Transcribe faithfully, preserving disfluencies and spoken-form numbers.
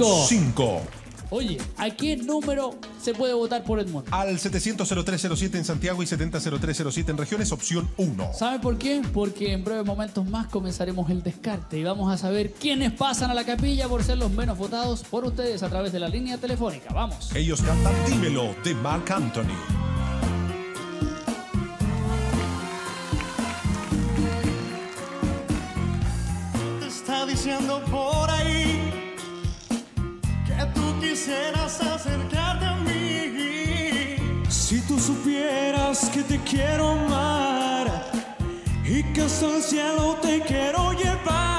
cinco. Oye, ¿a qué número se puede votar por Edmundo? Al setecientos cero tres cero siete en Santiago y setenta cero tres cero siete en regiones, opción uno. ¿Sabe por qué? Porque en breves momentos más comenzaremos el descarte y vamos a saber quiénes pasan a la capilla por ser los menos votados por ustedes a través de la línea telefónica. Vamos. Ellos cantan Dímelo de Marc Anthony. Te está diciendo por ahí que tú quisieras acercarte a mí. Si tú supieras que te quiero amar y que hasta el cielo te quiero llevar.